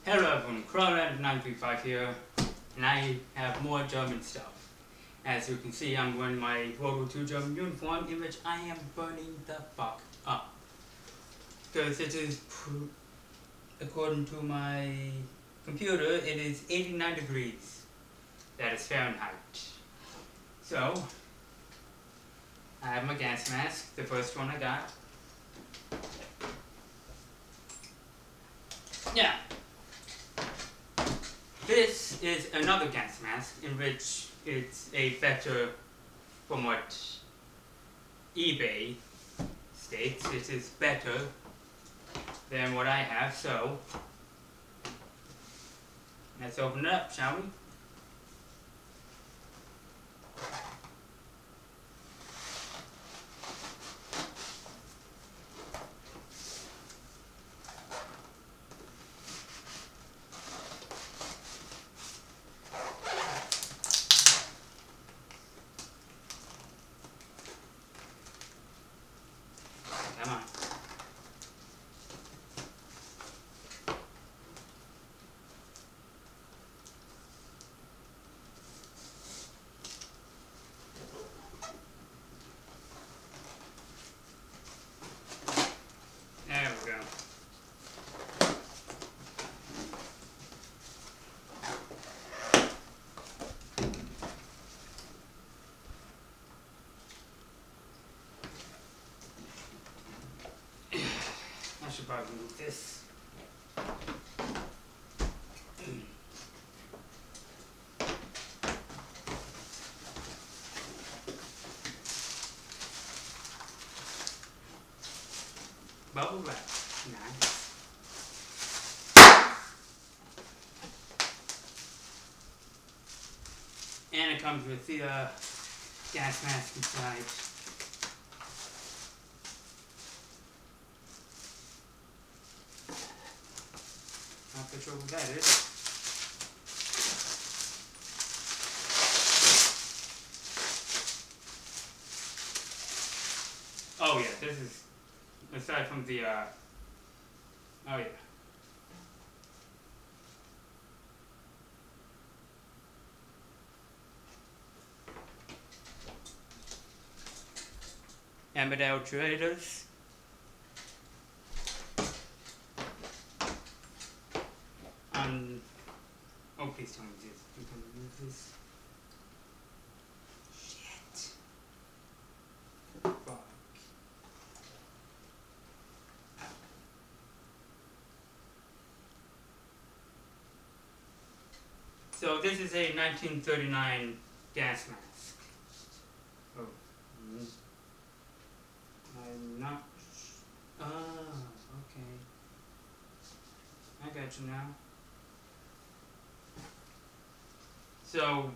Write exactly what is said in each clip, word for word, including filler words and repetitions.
Hello everyone, Crawland nine three five here, and I have more German stuff. As you can see, I'm wearing my World War Two German uniform, in which I am burning the fuck up. Because it is, according to my computer, it is eighty-nine degrees. That is Fahrenheit. So, I have my gas mask, the first one I got. Yeah. This is another gas mask in which it's a better, from what eBay states, it is better than what I have, so let's open it up, shall we? Come on. There we go. I should probably move this. Bubble wrap. Nice. And it comes with the uh, gas mask inside. Not sure what that is. Oh yeah, this is aside from the uh oh yeah. Amadeo Traders. Um oh please tell me this. You can remove this. Shit. Fuck. So this is a nineteen thirty-nine gas mask. Oh. Mm. I'm not. Ah, okay. I got you now. So,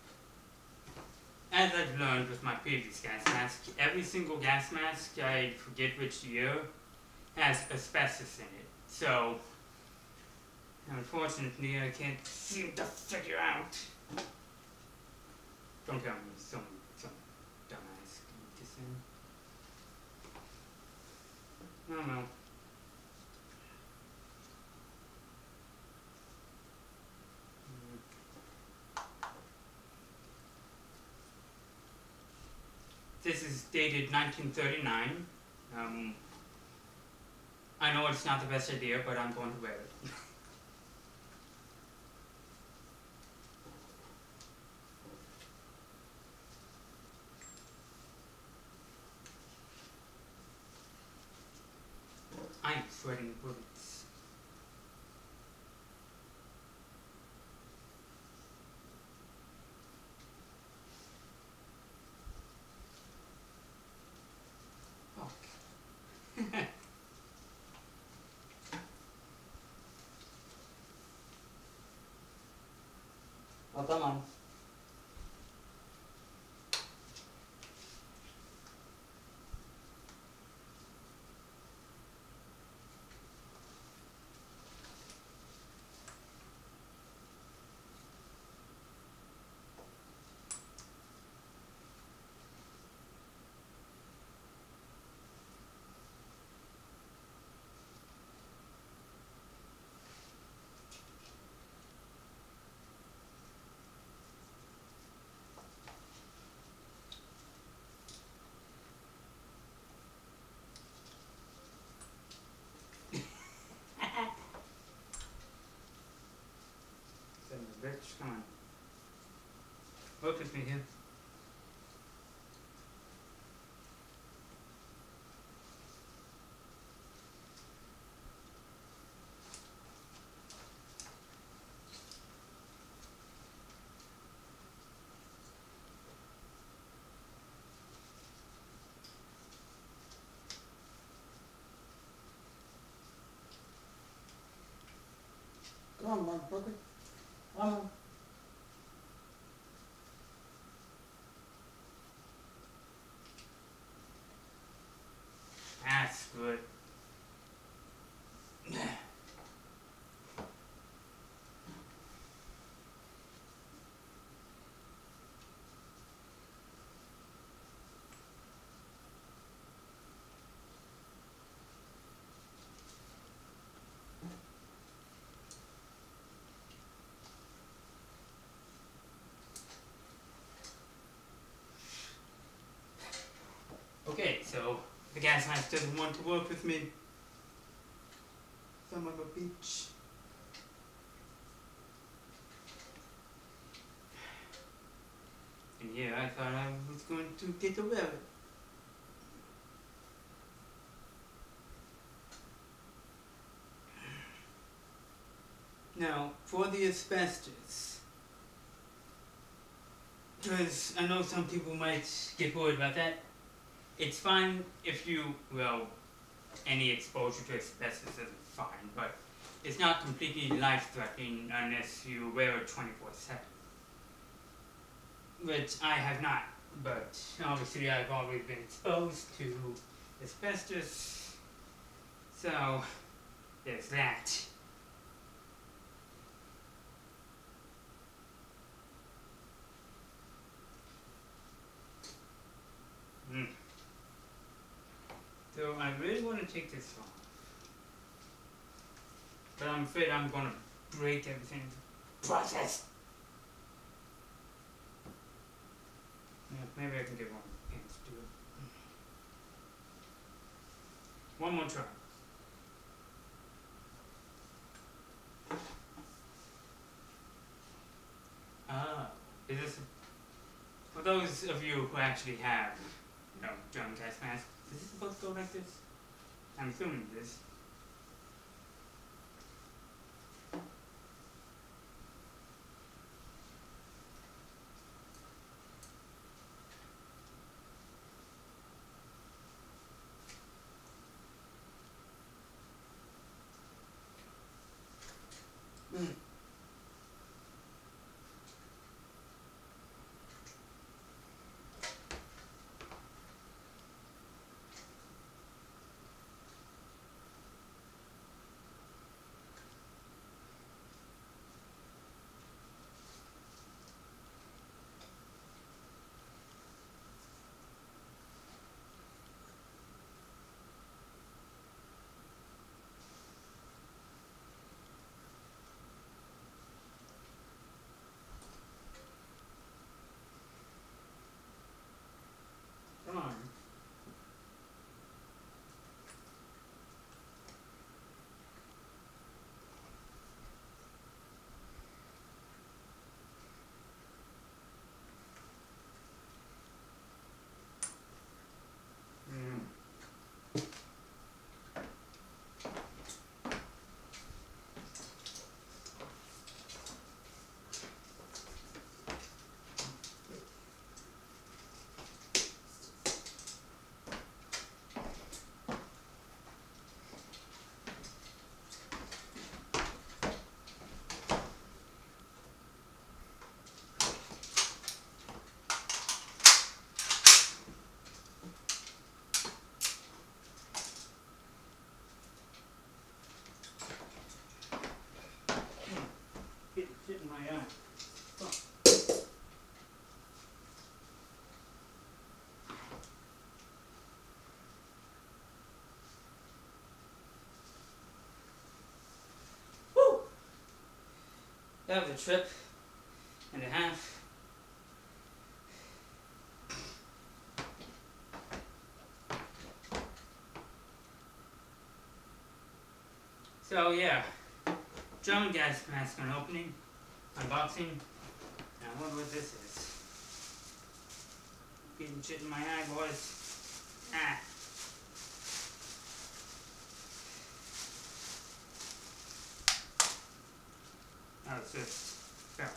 as I've learned with my previous gas mask, every single gas mask, I forget which year, has asbestos in it. So, unfortunately, I can't seem to figure out. Don't tell me some some dumbass can put this in. I don't know. This is dated nineteen thirty-nine. Um, I know it's not the best idea, but I'm going to wear it. I'm sweating bullets. Oh, come on. Come on. Work with me here. Come on, motherfucker. Come on. That's good. Okay, so the gas mask doesn't want to work with me. Son of a bitch. And yeah, I thought I was going to get away with it. Now, for the asbestos, because I know some people might get worried about that. It's fine if you, well, any exposure to asbestos is fine, but it's not completely life-threatening unless you wear it twenty-four seven. Which I have not, but obviously I've always been exposed to asbestos, so there's that. Mm. So I really want to take this off, but I'm afraid I'm going to break everything in the process. Yeah, maybe I can get one of the pins to do it. One more try. Ah, is this, for those of you who actually have, you know, German gas masks, is this supposed to go like this? I'm assuming it is. Mm. Come on. Mm. Get shit in my eye. Oh. Woo! That was a trip and a half. So yeah, German gas mask on opening, unboxing, I wonder what this is. Getting shit in my eye, boys. Ah. Oh, it's just ferret.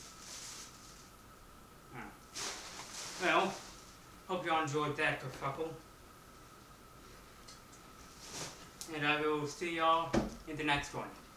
Ah. Well, hope y'all enjoyed that kerfuffle. And I will see y'all in the next one.